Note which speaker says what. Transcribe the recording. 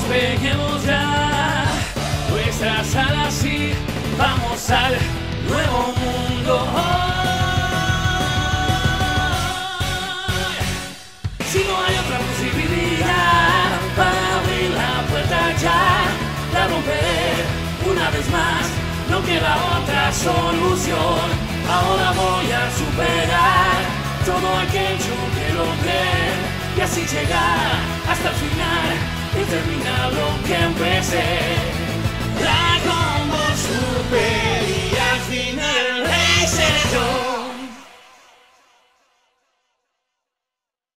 Speaker 1: despeguemos ya nuestras alas y vamos al nuevo mundo. Si no hay otra posibilidad para abrir la puerta ya, la romperé una vez más, no queda otra solución. Ahora voy a superar todo aquello que logré y así llegar hasta el final y terminar lo que empecé.